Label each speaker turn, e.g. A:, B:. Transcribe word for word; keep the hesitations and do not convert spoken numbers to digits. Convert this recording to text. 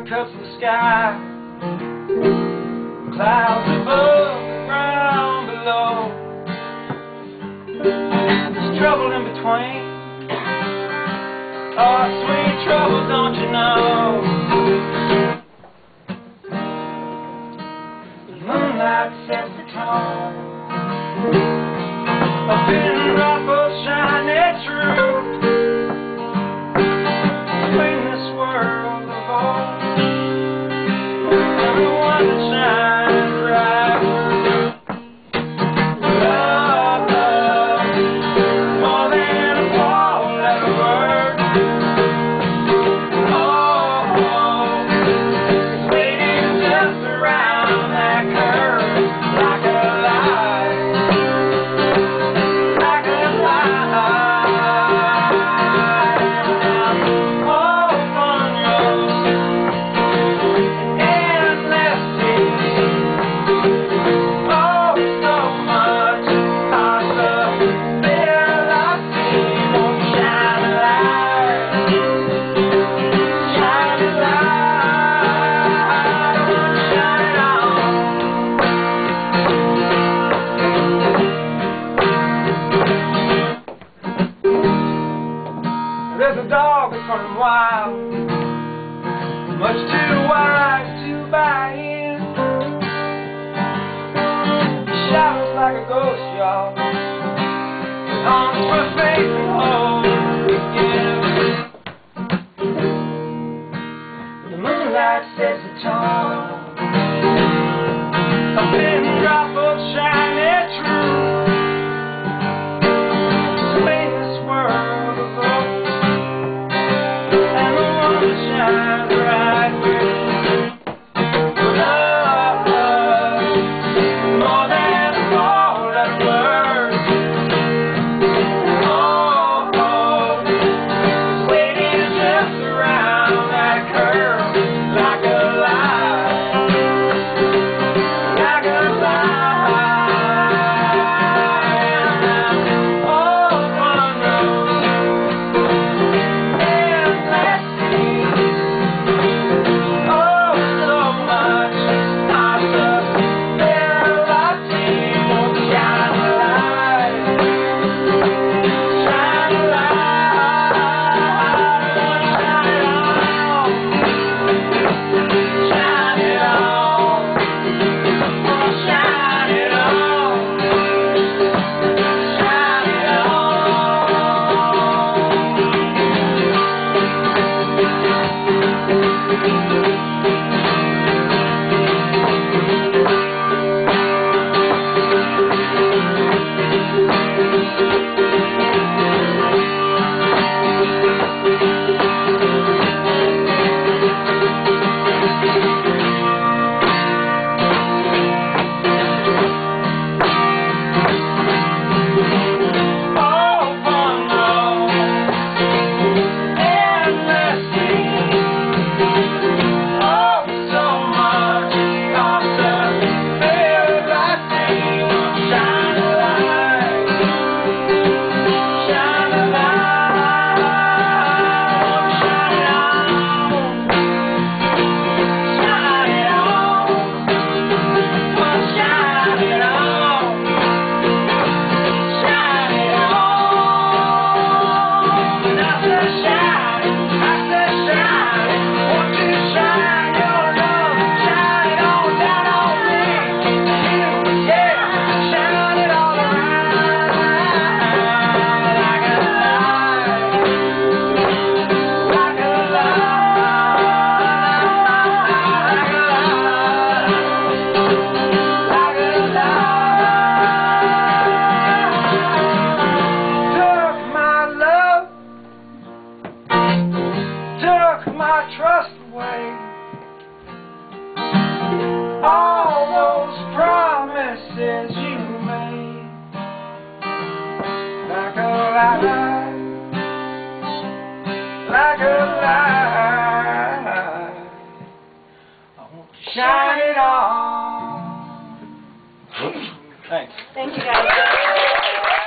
A: cups of the sky, clouds above, the ground below. There's trouble in between. Oh, sweet trouble, don't you know? The moonlight sets the tone. A pin ruffle shining through between this world of old and the one that shines bright. Love, love, more than a four-letter word. Oh, oh, it's waiting just around that curve, like a light, like a light. Oh, fun road, endless sea. Oh, so much possibility. Won't you shine a light, shine a light, won't you shine it on? There's a dog that's running wild, much too wise to buy in. He shadows like a ghost, y'all, on his first face and home again. The moonlight sets the tone. A thin drop of shining true between this world of gold and the one that shines bright. Love, love, more than a four-letter word. Oh, oh, it's waiting just around that curve, like a light, like a light. Oh, one road, endless sea. Oh, so much possibility. Won't you shine a light, shine a light, won't you shine it on, shine it on, won't you shine it on, shine it oh, fun road, endless sea. Oh, so much possibility. Won't you shine a light, shine a light, won't you shine it on, shine it on, won't you shine it on, shine it on. And I said shine, I said shine, won't you shine your love, shine it on down on me. Yeah, shine it all around, like a light, like a light, like a light. Took my love, took my trust away. All those promises you made, like a light, like a light. I want to shine it on. Thanks.
B: Thank you, guys.